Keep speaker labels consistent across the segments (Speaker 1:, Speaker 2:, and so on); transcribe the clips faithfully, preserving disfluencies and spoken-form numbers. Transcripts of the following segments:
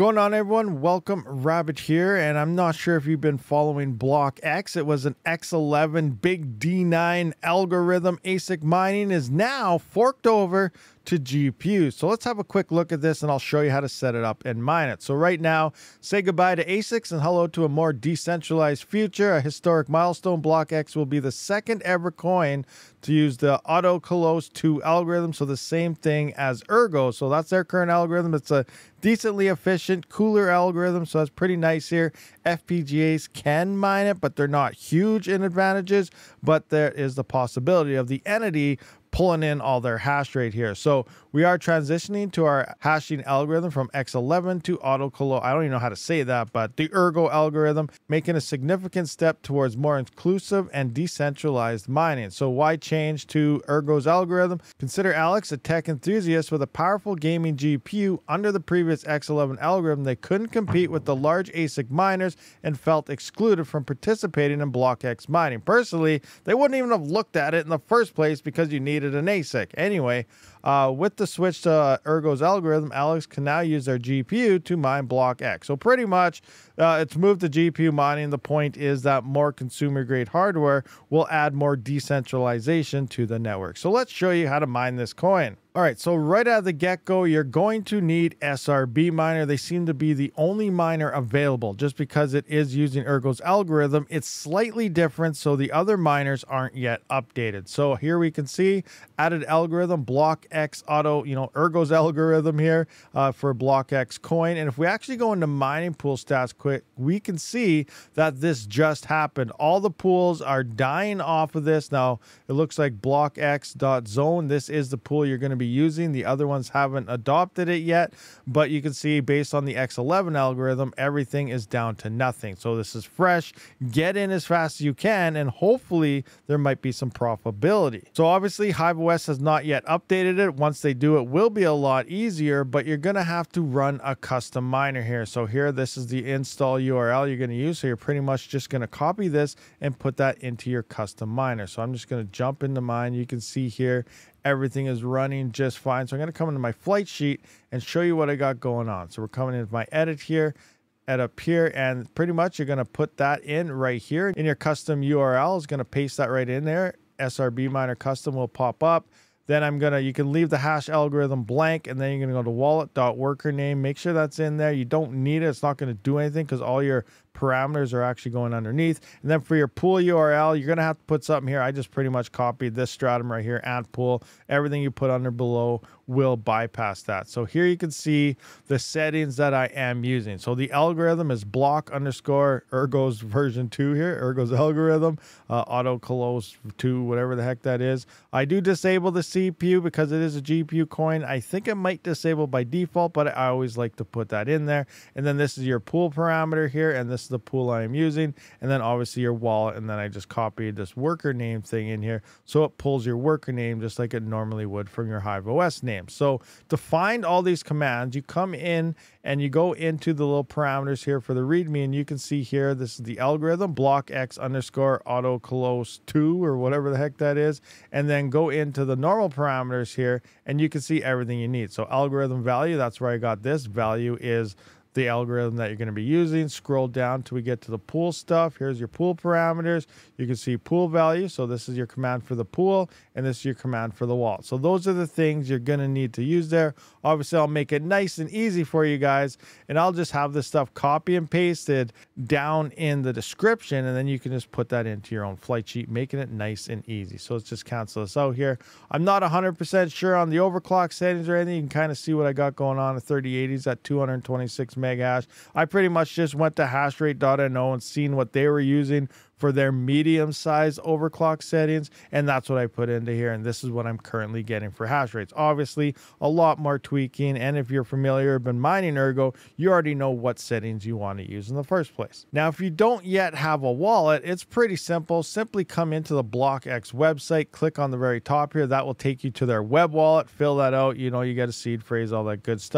Speaker 1: going on, everyone? Welcome, Rabbit here, and I'm not sure if you've been following BlockX. It was an X eleven Big D nine algorithm. A S I C mining is now forked over to G P Us. So let's have a quick look at this and I'll show you how to set it up and mine it. So right now, say goodbye to A S I Cs and hello to a more decentralized future. A historic milestone. BlockX will be the second ever coin to use the Autocollos two algorithm. So the same thing as Ergo. So that's their current algorithm. It's a decently efficient, cooler algorithm. So that's pretty nice here. F P G As can mine it, but they're not huge in advantages. But there is the possibility of the entity pulling in all their hash rate here. So we are transitioning to our hashing algorithm from X eleven to Autocollo. I don't even know how to say that, but the Ergo algorithm, making a significant step towards more inclusive and decentralized mining. So why change to Ergo's algorithm? Consider Alex a tech enthusiast with a powerful gaming G P U. Under the previous X eleven algorithm, they couldn't compete with the large A S I C miners and felt excluded from participating in BlockX mining. Personally, they wouldn't even have looked at it in the first place because you need an A S I C. Anyway, uh, with the switch to uh, Ergo's algorithm, Alex can now use their G P U to mine BlockX. So pretty much, uh, it's moved to G P U mining. The point is that more consumer-grade hardware will add more decentralization to the network. So let's show you how to mine this coin. All right, so right out of the get-go, you're going to need S R B Miner. They seem to be the only miner available just because it is using Ergo's algorithm. It's slightly different, so the other miners aren't yet updated. So here we can see added algorithm, BlockX Auto, you know, Ergo's algorithm here uh, for BlockX coin. And if we actually go into mining pool stats quick, we can see that this just happened. All the pools are dying off of this. Now, it looks like BlockX.zone. This is the pool you're going to be using. The other ones haven't adopted it yet, but you can see based on the X eleven algorithm, everything is down to nothing. So this is fresh. Get in as fast as you can, and hopefully there might be some profitability. So obviously HiveOS has not yet updated it. Once they do, it will be a lot easier, but you're going to have to run a custom miner here. So here, this is the install U R L you're going to use. So you're pretty much just going to copy this and put that into your custom miner. So I'm just going to jump into mine. You can see here everything is running just fine. So I'm going to come into my flight sheet and show you what I got going on. So we're coming into my edit here, at up here, and pretty much you're going to put that in right here in your custom U R L. Is going to paste that right in there. S R B Miner custom will pop up. Then I'm gonna, you can leave the hash algorithm blank, and then you're gonna go to wallet.worker name. Make sure that's in there. You don't need it. It's not gonna do anything because all your parameters are actually going underneath. And then for your pool U R L, you're gonna have to put something here. I just pretty much copied this stratum right here, ant pool. Everything you put under below will bypass that. So here you can see the settings that I am using. So the algorithm is block underscore Ergo's version two here, Ergo's algorithm, uh, Autocollos two, whatever the heck that is. I do disable the C P U because it is a G P U coin. I think it might disable by default, but I always like to put that in there. And then this is your pool parameter here, and this is the pool I am using. And then obviously your wallet, and then I just copied this worker name thing in here. So it pulls your worker name just like it normally would from your HiveOS name. So to find all these commands, you come in and you go into the little parameters here for the README, and you can see here, this is the algorithm, BlockX underscore Autocollos two, or whatever the heck that is, and then go into the normal parameters here, and you can see everything you need. So algorithm value, that's where I got this. Value is the algorithm that you're going to be using. Scroll down till we get to the pool stuff. Here's your pool parameters. You can see pool value. So this is your command for the pool, and this is your command for the wallet. So those are the things you're going to need to use there. Obviously, I'll make it nice and easy for you guys, and I'll just have this stuff copy and pasted down in the description, and then you can just put that into your own flight sheet, making it nice and easy. So let's just cancel this out here. I'm not one hundred percent sure on the overclock settings or anything. You can kind of see what I got going on. The thirty eighties at two hundred twenty-six meg hash. I pretty much just went to hashrate dot N O and seen what they were using for their medium size overclock settings, and that's what I put into here, and this is what I'm currently getting for hash rates. Obviously a lot more tweaking, and if you're familiar, been mining Ergo, you already know what settings you want to use in the first place. Now if you don't yet have a wallet, it's pretty simple. Simply come into the BlockX website, click on the very top here. That will take you to their web wallet. Fill that out, you know, you get a seed phrase, all that good stuff.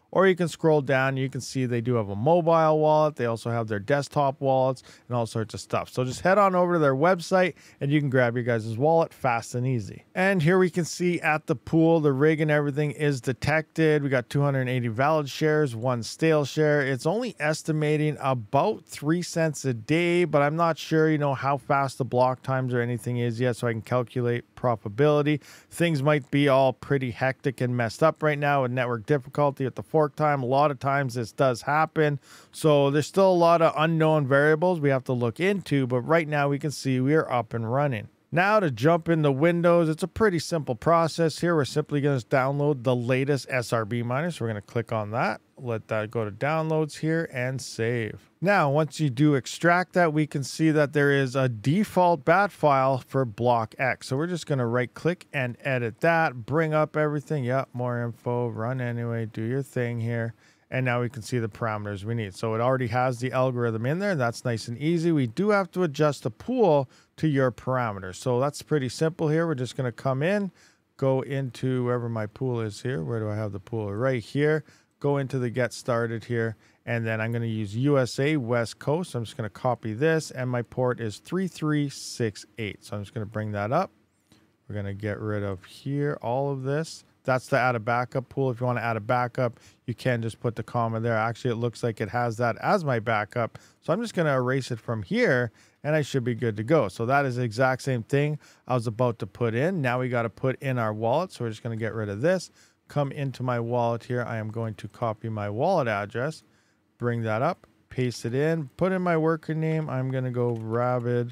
Speaker 1: or you can scroll down. You can see they do have a mobile wallet. They also have their desktop wallets and all sorts of stuff. So just head on over to their website and you can grab your guys' wallet fast and easy. And here we can see at the pool, the rig and everything is detected. We got two hundred eighty valid shares, one stale share. It's only estimating about three cents a day, but I'm not sure, you know, how fast the block times or anything is yet, so I can calculate profitability. Things might be all pretty hectic and messed up right now with network difficulty at the fork time. A lot of times this does happen, so there's still a lot of unknown variables we have to look into, but right now we can see we are up and running. Now to jump into Windows, it's a pretty simple process here. We're simply going to download the latest S R B miner. So we're going to click on that, let that go to downloads here and save. Now, once you do extract that, we can see that there is a default bat file for BlockX. So we're just going to right click and edit that, bring up everything. Yep, more info, run anyway, do your thing here. And now we can see the parameters we need. So it already has the algorithm in there. That's nice and easy. We do have to adjust the pool to your parameters. So that's pretty simple here. We're just going to come in, go into wherever my pool is here. Where do I have the pool? Right here. Go into the get started here. And then I'm going to use U S A West Coast. So I'm just going to copy this. And my port is three three six eight. So I'm just going to bring that up. We're going to get rid of here, all of this. That's the add a backup pool. If you want to add a backup, you can just put the comma there. Actually, it looks like it has that as my backup. So I'm just going to erase it from here and I should be good to go. So that is the exact same thing I was about to put in. Now we got to put in our wallet. So we're just going to get rid of this. Come into my wallet here. I am going to copy my wallet address, bring that up, paste it in, put in my worker name. I'm going to go Rabid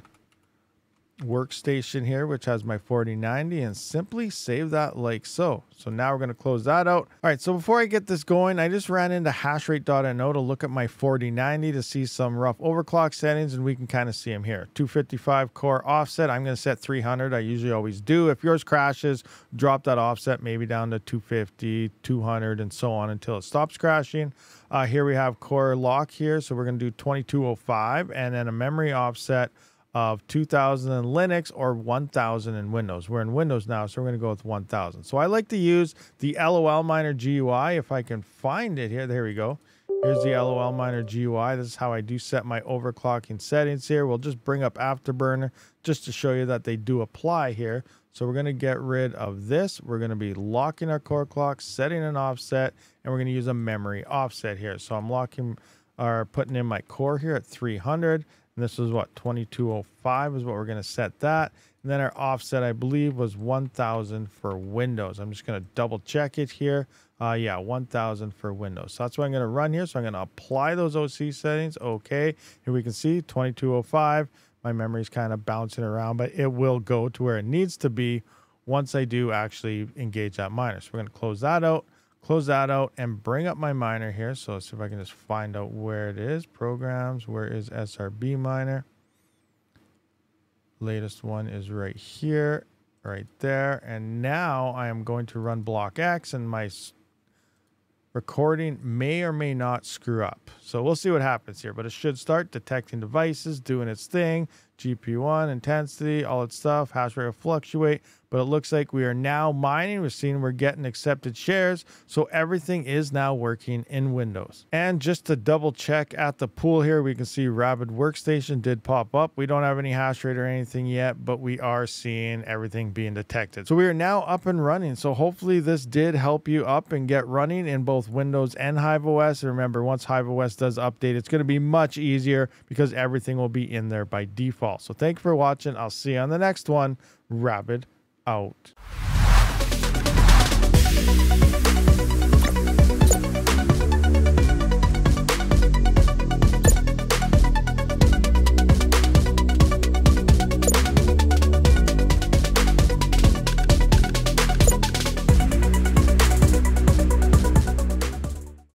Speaker 1: Workstation here, which has my forty ninety, and simply save that like so. So now we're going to close that out. All right, so before I get this going, I just ran into hashrate dot N O to look at my forty ninety to see some rough overclock settings, and we can kind of see them here. two fifty-five core offset. I'm going to set three hundred. I usually always do. If yours crashes, drop that offset maybe down to two fifty, two hundred, and so on until it stops crashing. Uh, here we have core lock here, so we're going to do twenty-two oh five, and then a memory offset of two thousand in Linux or one thousand in Windows. We're in Windows now, so we're going to go with one thousand. So I like to use the LOLMiner G U I if I can find it here. There we go. Here's the LOLMiner G U I. This is how I do set my overclocking settings here. We'll just bring up Afterburner just to show you that they do apply here. So we're going to get rid of this. We're going to be locking our core clock, setting an offset, and we're going to use a memory offset here. So I'm locking or putting in my core here at three hundred. And this is what, twenty-two oh five is what we're going to set that. And then our offset, I believe, was one thousand for Windows. I'm just going to double check it here. Uh, yeah, one thousand for Windows. So that's what I'm going to run here. So I'm going to apply those O C settings. Okay. Here we can see twenty-two oh five. My memory is kind of bouncing around, but it will go to where it needs to be once I do actually engage that miner. So we're going to close that out. Close that out and bring up my miner here. So let's see if I can just find out where it is. Programs, where is S R B miner? Latest one is right here, right there. And now I am going to run BlockX, and my recording may or may not screw up. So we'll see what happens here, but it should start detecting devices, doing its thing. G P U on, intensity, all its stuff, hash rate will fluctuate, but it looks like we are now mining. We're seeing we're getting accepted shares, so everything is now working in Windows. And just to double check at the pool here, we can see Rabid Workstation did pop up. We don't have any hash rate or anything yet, but we are seeing everything being detected. So we are now up and running. So hopefully this did help you up and get running in both Windows and HiveOS. And remember, once HiveOS does update, it's going to be much easier because everything will be in there by default. So thank you for watching. I'll see you on the next one. Rabid out.